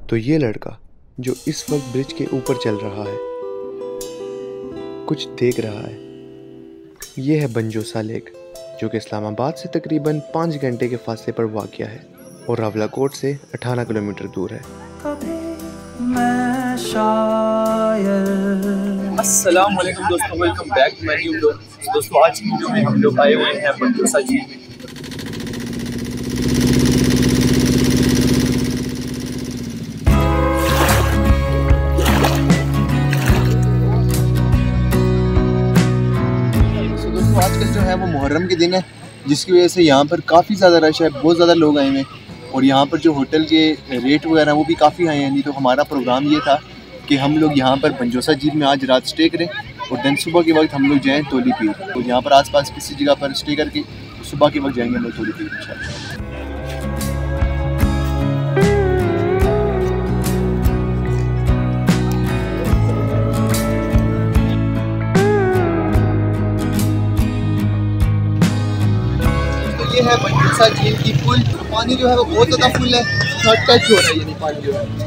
तो ये लड़का जो इस वक्त ब्रिज के ऊपर चल रहा है, कुछ देख रहा है, ये है बंजोसा लेक, जो कि इस्लामाबाद से तकरीबन 5 घंटे के फासले पर वाक़या है और रावलाकोट से 18 किलोमीटर दूर है। अस्सलाम वालेकुम दोस्तों, welcome back to my new vlog. दोस्तों आज की वीडियो में हम लोग आए हुए हैं बंजोसा झील में। दोस्तों आजकल जो है वो मुहर्रम के दिन है, जिसकी वजह से यहाँ पर काफ़ी ज़्यादा रश है, बहुत ज़्यादा लोग आए हुए हैं और यहाँ पर जो होटल के रेट वगैरह वो भी काफ़ी हाई हैं। नहीं तो हमारा प्रोग्राम ये था कि हम लोग यहाँ पर बंजोसा झील में आज रात स्टे करें और दिन सुबह के वक्त हम लोग जाएँ तोली पीर। तो यहाँ पर आसपास किसी जगह पर स्टे करके सुबह के वक्त जाएंगे हम लोग तोली पीर इंशाल्लाह। ये है बंजोसा झील की पुल। पानी जो है वो बहुत ज़्यादा फुल है, टच हो रहा है, यानी पानी जो है।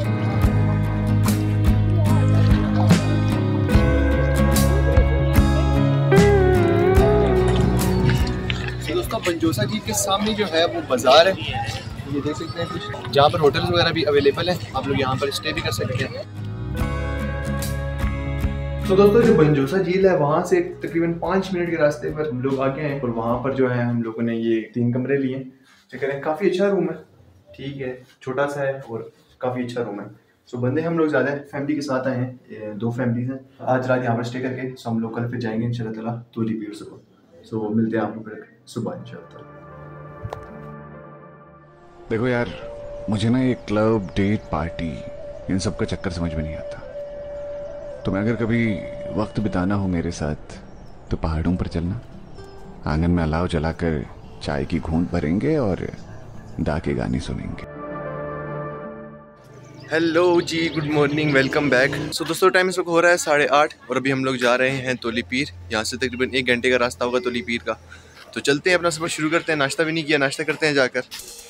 तो दोस्तों बंजोसा झील के सामने जो है वो बाजार है, ये देख सकते हैं कुछ, जहाँ पर होटल्स वगैरह भी अवेलेबल है, आप लोग यहाँ पर स्टे भी कर सकते हैं। तो दोस्तों जो बंजोसा झील है वहाँ से तकरीबन 5 मिनट के रास्ते पर हम लोग आ गए हैं और वहाँ पर जो है हम लोगों ने ये 3 कमरे लिए। चेक करें, काफ़ी अच्छा रूम है, ठीक है, छोटा सा है और काफ़ी अच्छा रूम है। सो बंदे हम लोग ज़्यादा फैमिली के साथ आए हैं, 2 फैमिलीज हैं। आज रात यहाँ पर स्टे करके सो हम लोग कल फिर जाएंगे इंशाल्लाह ताला तोली पीर सुबह। सो मिलते हैं आपको फिर सुबह इंशाल्लाह। देखो यार, मुझे ना ये क्लब डेट पार्टी इन सब का चक्कर समझ में नहीं आता। तुम्हें अगर कभी वक्त बिताना हो मेरे साथ तो पहाड़ों पर चलना, आंगन में अलाव जलाकर चाय की घूंट भरेंगे और दा के गाने सुनेंगे। हेलो जी, good morning, welcome back. So दोस्तों टाइम इस वक्त हो रहा है 8:30 और अभी हम लोग जा रहे हैं तोली पीर। यहाँ से तकरीबन 1 घंटे का रास्ता होगा तोली पीर का। तो चलते हैं, अपना सफर शुरू करते हैं। नाश्ता भी नहीं किया, नाश्ता करते हैं जाकर।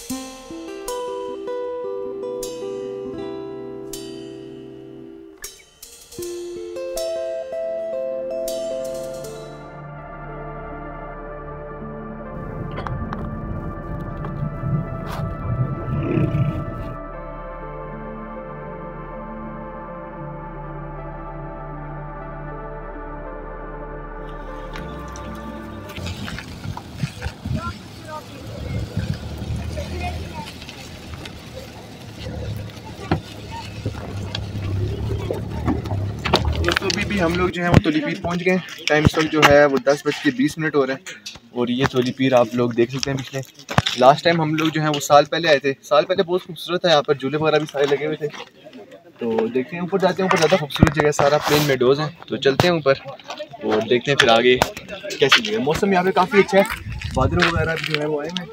दोस्तों अभी हम लोग जो है वो तोली पीर पहुंच गए। टाइम इस वक्त जो है वो 10:20 हो रहे हैं और ये तोली पीर आप लोग देख सकते हैं। पिछले लास्ट टाइम हम लोग जो है वो साल पहले आए थे। साल पहले बहुत खूबसूरत है, यहाँ पर झूले वगैरह भी सारे लगे हुए थे। तो देखते हैं, ऊपर जाते हैं, ऊपर ज़्यादा खूबसूरत जगह, सारा प्लेन मेडोज़ हैं। तो चलते हैं ऊपर और देखते हैं फिर आगे कैसी जगह। मौसम यहाँ पे काफ़ी अच्छा है, बादल वगैरह भी जो है वो आए हैं।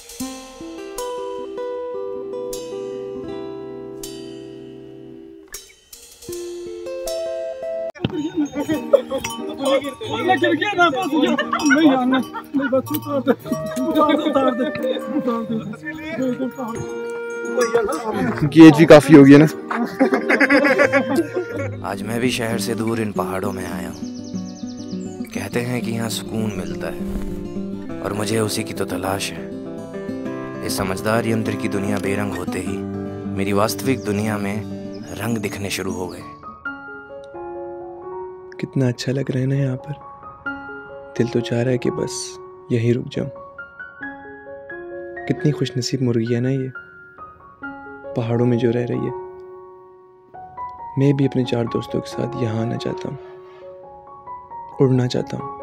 उनकी एज भी काफी होगी है ना। आज मैं भी शहर से दूर इन पहाड़ों में आया हूँ। कहते हैं कि यहाँ सुकून मिलता है और मुझे उसी की तो तलाश है। इस समझदार यंत्र की दुनिया बेरंग होते ही मेरी वास्तविक दुनिया में रंग दिखने शुरू हो गए। कितना अच्छा लग रहा है ना यहाँ पर, दिल तो चाह रहा है कि बस यहीं रुक जाऊं। कितनी खुशनसीब मुर्गी है ना ये, पहाड़ों में जो रह रही है। मैं भी अपने 4 दोस्तों के साथ यहाँ आना चाहता हूँ, उड़ना चाहता हूँ।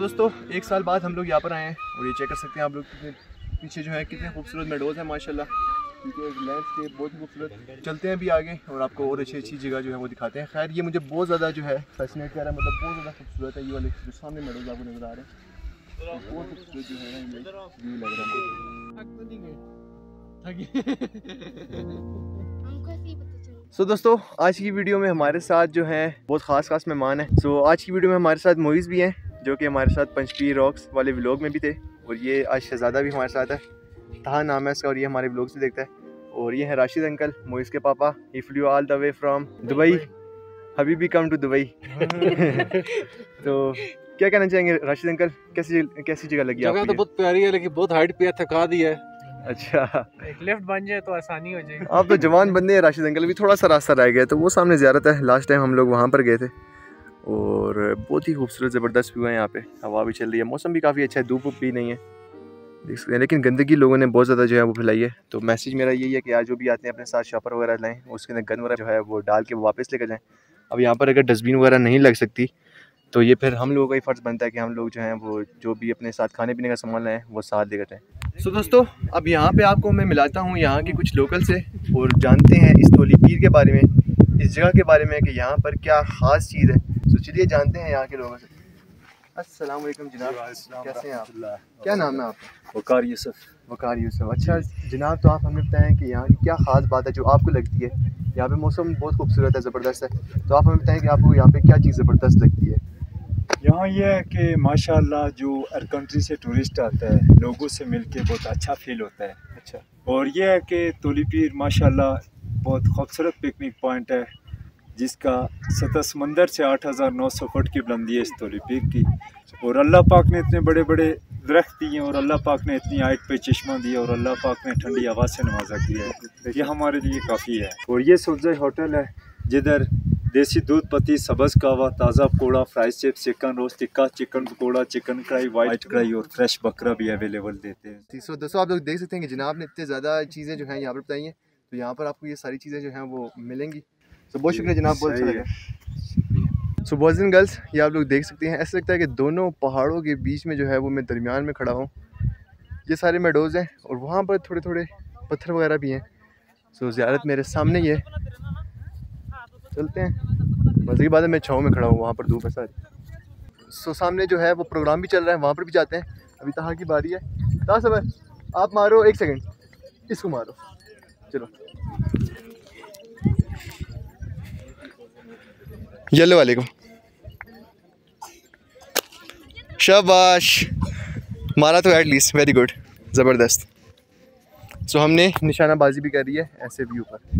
दोस्तों 1 साल बाद हम लोग यहाँ पर आए हैं और ये चेक कर सकते हैं आप लोग पीछे जो है कितने खूबसूरत मेडोज़ हैं माशाल्लाह, क्योंकि लैंडस्केप बहुत ही खूबसूरत। चलते हैं अभी आगे और आपको और अच्छी अच्छी जगह जो है वो दिखाते हैं। खैर ये मुझे बहुत ज़्यादा जो है फैसिनेट कर रहा है, मतलब बहुत ज़्यादा खूबसूरत है। ये वाले जो सामने मेडोज़ आपको नजर आ रहे हैं बहुत खूबसूरत जो है ना ये व्यू लग रहा है। सो दोस्तों आज की वीडियो में हमारे साथ जो है बहुत ख़ास मेहमान हैं। सो आज की वीडियो में हमारे साथ मोइज़ भी हैं जो कि हमारे साथ पंचपीर रॉक्स वाले व्लॉग में भी थे, और ये आज शहज़ादा भी हमारे साथ है, तहा नाम है इसका, और ये हमारे व्लॉग्स भी देखता है। और ये है राशिद अंकल, मोइज़ के पापा। He flew all the way from Dubai, हबीबी कम टू दुबई। तो क्या कहना चाहेंगे राशिद अंकल, कैसी जगह लगी आपको? जगह तो बहुत प्यारी है लेकिन बहुत हाइट पे है, थका दी है। अच्छा, एक लिफ्ट बन जाए तो आसानी हो जाएगी। आप तो जवान बंदे हैं राशिद अंकल, भी थोड़ा सा रास्ता रह गया, तो वो सामने ज़ियारत है। लास्ट टाइम हम लोग वहाँ पर गए थे और बहुत ही खूबसूरत ज़बरदस्त व्यू है यहाँ पे। हवा भी चल रही है, मौसम भी काफ़ी अच्छा है, धूप भी नहीं है देख सकते हैं। लेकिन गंदगी लोगों ने बहुत ज़्यादा जो है वो फैलाई है। तो मैसेज मेरा यही है कि आज जो भी आते हैं अपने साथ शॉपर वगैरह लाएँ, उसके अंदर गन वगैरह जो है वो डाल के वापस लेकर जाएँ। अब यहाँ पर अगर डस्टबिन वगैरह नहीं लग सकती तो ये फिर हम लोगों का ही फ़र्ज़ बनता है कि हम लोग जो हैं वो जो भी अपने साथ खाने पीने का सामान लाएँ वो साथ लेकर जाएँ। सो दोस्तों अब यहाँ पे आपको मैं मिलाता हूँ यहाँ के कुछ लोकल से और जानते हैं इस तोली पीर के बारे में, इस जगह के बारे में कि यहाँ पर क्या ख़ास चीज़ है। तो चलिए जानते हैं यहाँ के लोगों से। अस्सलाम वालेकुम जनाब, कैसे हैं आप? क्या नाम है आपका? वकार यूसुफ। वकार यूसुफ। अच्छा जनाब, तो आप हमें बताएं कि यहाँ की क्या ख़ास बात है जो आपको लगती है? यहाँ पे मौसम बहुत खूबसूरत है, ज़बरदस्त है, तो आप हमें बताएं कि आपको यहाँ पे क्या चीज़ ज़बरदस्त लगती है? यहाँ ये है कि माशाल्लाह जो हर कंट्री से टूरिस्ट आता है, लोगों से मिलके बहुत अच्छा फील होता है। अच्छा, और ये है कि तोली पीर माशाल्लाह बहुत खूबसूरत पिकनिक पॉइंट है, जिसका सतह समंदर से 8900 फुट की बुलंदी है इस तोली पीर की। और अल्लाह पाक ने इतने बड़े बड़े दरख्त दिए और अल्लाह पाक ने इतनी हाइट पे चश्मा दिया और अल्लाह पाक ने ठंडी हवा से नवाजा किया है, ये हमारे लिए काफ़ी है। और ये सुल्तान होटल है जिधर देसी दूध पत्ती, सब्ज़ कहवा, ताज़ा pakora, fries chips, chicken roast tikka, chicken pakora, chicken kadai, white kadai और फ्रेश बकरा भी अवेलेबल देते हैं। तो दोस्तों आप लोग देख सकते हैं कि जनाब ने इतने ज़्यादा चीज़ें जो हैं यहाँ पर बताई हैं, तो यहाँ पर आपको ये सारी चीज़ें जो हैं वो मिलेंगी। तो बहुत शुक्रिया जनाब, बहुत अच्छा लगा। सो बॉयज़ एंड गर्ल्स, ये आप लोग देख सकते हैं, ऐसा लगता है कि दोनों पहाड़ों के बीच में जो है वो मैं दरमियान में खड़ा हूँ। ये सारे मेडोज़ हैं और वहाँ पर थोड़े थोड़े पत्थर वगैरह भी हैं। सो ज़ियारत मेरे सामने ही है, चलते हैं। मज़े की बात है मैं छाँव में खड़ा हूँ, वहाँ पर धूप है सारी। सो सामने जो है वो प्रोग्राम भी चल रहा है, वहाँ पर भी जाते हैं। अभी तहाँ की बारी है। ता सबर आप मारो 1 सेकंड, इसको मारो, चलो येलो वाले को। शाबाश, मारा तो एटलीस्ट, वेरी गुड, ज़बरदस्त। सो हमने निशानाबाजी भी कर रही है ऐसे व्यू पर।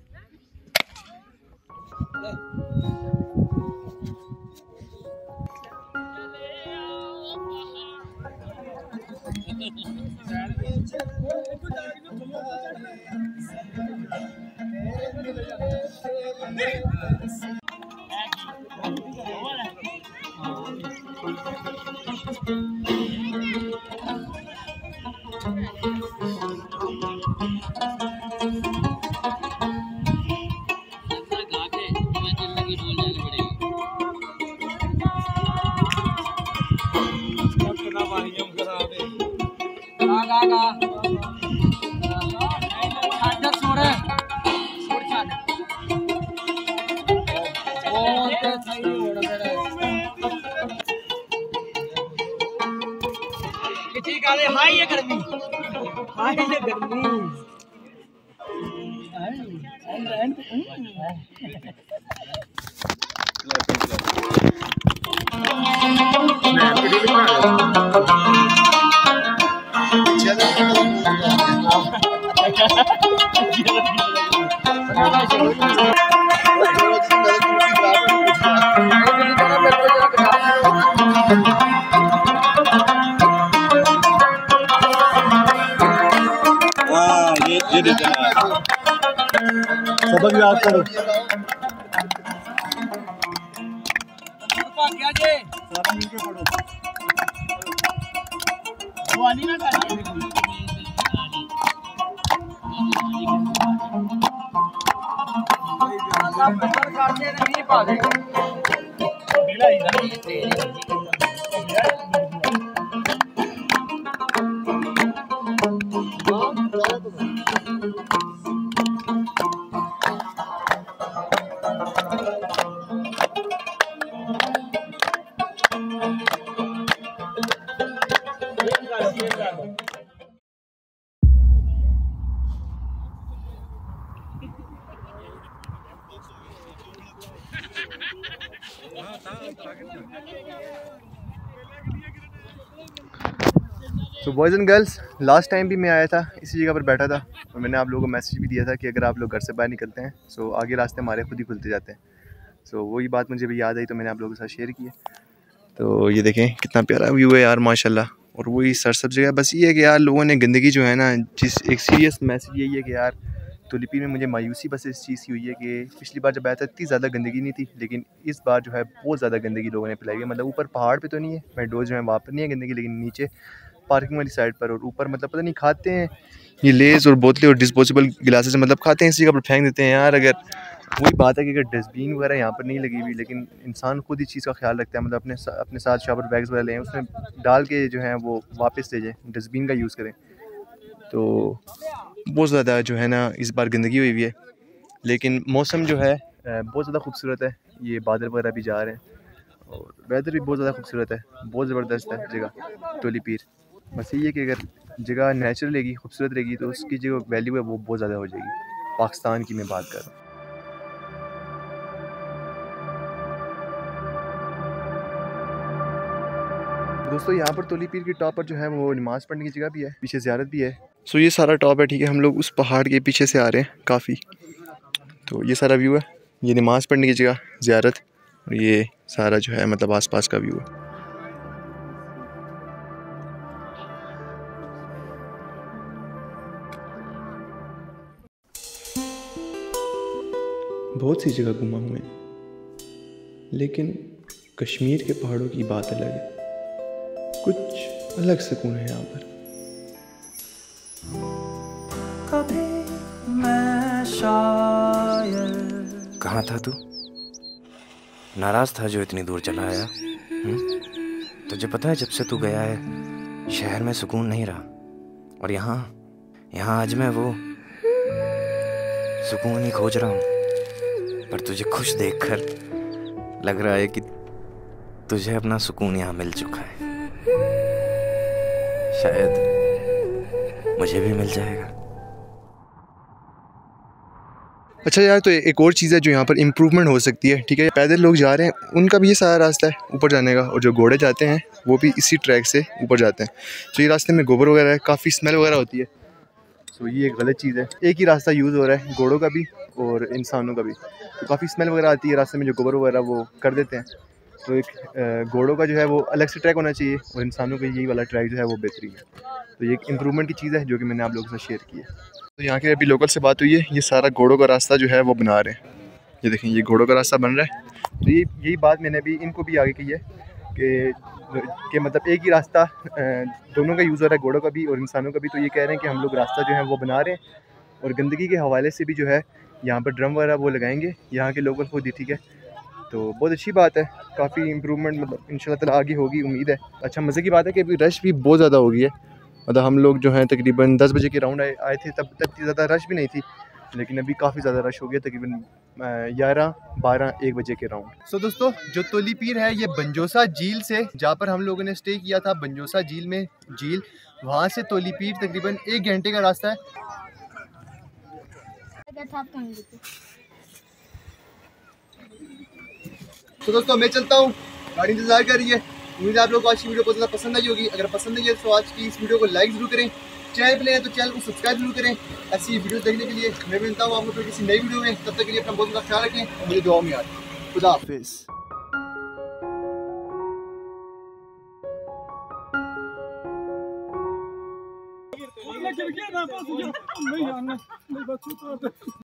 हाय ये गर्मी, हाय ये गर्मी। सबक याद करो। नहीं पा देगा। तो boys and girls, last time भी मैं आया था, इसी जगह पर बैठा था और मैंने आप लोगों को मैसेज भी दिया था कि अगर आप लोग घर से बाहर निकलते हैं सो आगे रास्ते हमारे खुद ही खुलते जाते हैं। सो वही बात मुझे भी याद आई तो मैंने आप लोगों के साथ शेयर की है। तो ये देखें कितना प्यारा व्यू है यार माशाल्लाह। और वही सरसब्ज़ जगह, बस ये है कि यार लोगों ने गंदगी जो है ना, जिस एक सीरियस मैसेज यही है कि यार तुलिपी में मुझे मायूसी बस इस चीज़ की हुई है कि पिछली बार जब आया था इतनी ज़्यादा गंदगी नहीं थी, लेकिन इस बार जो है बहुत ज़्यादा गंदगी लोगों ने फैलाई है। मतलब ऊपर पहाड़ पे तो नहीं है, मेडोज जो है वहाँ पर नहीं है गंदगी, लेकिन नीचे पार्किंग वाली साइड पर और ऊपर मतलब पता नहीं खाते हैं ये लेज़ और बोतलें और डिस्पोजेबल गिलासेस मतलब खाते हैं, इसी जगह पर फेंक देते हैं यार। अगर वही बात है कि अगर डस्टबिन वगैरह यहाँ पर नहीं लगी हुई, लेकिन इंसान खुद इस चीज़ का ख्याल रखता है, मतलब अपने साथ शॉपर बैग्स वगैरह लें, उसमें डाल के जो है वो वापस ले जाएँ, डस्टबिन का यूज़ करें। तो बहुत ज़्यादा जो है ना इस बार गंदगी हुई हुई है, लेकिन मौसम जो है बहुत ज़्यादा खूबसूरत है। ये बादल वगैरह भी जा रहे हैं और वेदर भी बहुत ज़्यादा खूबसूरत है, बहुत ज़बरदस्त है जगह तोलीपीर। बस यही है कि अगर जगह नेचुरल रहेगी, खूबसूरत रहेगी, तो उसकी जो वैल्यू है वो बहुत ज़्यादा हो जाएगी। पाकिस्तान की मैं बात कर रहा हूँ। दोस्तों यहाँ पर तोलीपीर की टॉप पर जो है वो नमाज़ पढ़ने की जगह भी है, पीछे ज़ियारत भी है। सो ये सारा टॉप है, ठीक है। हम लोग उस पहाड़ के पीछे से आ रहे हैं काफ़ी, तो ये सारा व्यू है, ये नमाज़ पढ़ने की जगह, ज़ियारत, और ये सारा जो है मतलब आसपास का व्यू है। बहुत सी जगह घूमा हुए हैं, लेकिन कश्मीर के पहाड़ों की बात अलग है, कुछ अलग सुकून है यहाँ पर। कहाँ था तू? नाराज था जो इतनी दूर चला आया? तुझे पता है जब से तू गया है शहर में सुकून नहीं रहा, और यहाँ आज मैं वो सुकून ही खोज रहा हूँ। पर तुझे खुश देखकर लग रहा है कि तुझे अपना सुकून यहाँ मिल चुका है। शायद मुझे भी मिल जाएगा। अच्छा यार, तो एक और चीज़ है जो यहाँ पर इम्प्रूवमेंट हो सकती है, ठीक है। पैदल लोग जा रहे हैं, उनका भी ये सारा रास्ता है ऊपर जाने का, और जो घोड़े जाते हैं वो भी इसी ट्रैक से ऊपर जाते हैं। तो ये रास्ते में गोबर वगैरह है, काफ़ी स्मेल वगैरह होती है। तो ये एक गलत चीज़ है, एक ही रास्ता यूज़ हो रहा है घोड़ों का भी और इंसानों का भी, तो काफ़ी स्मेल वगैरह आती है रास्ते में, जो गोबर वगैरह वो कर देते हैं। तो एक घोड़ों का जो है वो अलग से ट्रैक होना चाहिए और इंसानों का यही वाला ट्रैक जो है वो बेहतरीन है। तो ये एक इम्प्रूवमेंट की चीज़ है जो कि मैंने आप लोगों के साथ शेयर की है। तो यहाँ के अभी लोकल से बात हुई है, ये सारा घोड़ों का रास्ता जो है वो बना रहे हैं। ये देखें, ये घोड़ों का रास्ता बन रहा है। तो यही बात मैंने भी इनको भी आगे की है कि मतलब एक ही रास्ता दोनों का यूज़ हो रहा है, घोड़ों का भी और इंसानों का भी। तो ये कह रहे हैं कि हम लोग रास्ता जो है वो बना रहे हैं, और गंदगी के हवाले से भी जो है यहाँ पर ड्रम वगैरह वो लगाएंगे यहाँ के लोकल खुद ही, ठीक है। तो बहुत अच्छी बात है, काफ़ी इम्प्रूवमेंट मतलब इंशाल्लाह ताला आगे होगी, उम्मीद है। अच्छा, मज़े की बात है कि अभी रश भी बहुत ज़्यादा हो गई है। मतलब हम लोग जो हैं तकरीबन 10 बजे के राउंड आए थे, तब तक ज़्यादा रश भी नहीं थी, लेकिन अभी काफ़ी ज़्यादा रश हो गया, तकरीबन 11, 12, 1 बजे के राउंड। सो दोस्तों, जो तोलीपीर है ये बंजोसा झील से, जहाँ पर हम लोगों ने स्टे किया था, बंजोसा झील में झील, वहाँ से तोलीपीर तकरीबन 1 घंटे का रास्ता है। तो दोस्तों मैं चलता हूँ, गाड़ी इंतजार कर रही है। उम्मीद है आप लोगों को आज की वीडियो बहुत ज़्यादा पसंद आई होगी। अगर पसंद आई है तो आज की इस वीडियो को लाइक जरूर करें, चैनल पे नए तो चैनल को सब्सक्राइब जरूर करें ऐसी वीडियो देखने के लिए। मैं मिलता हूँ आपको फिर किसी नई वीडियो में, तब तक के लिए अपना बहुत ज़्यादा ख्याल रखें और मुझे दुआओं में याद। खुदा हाफिज़।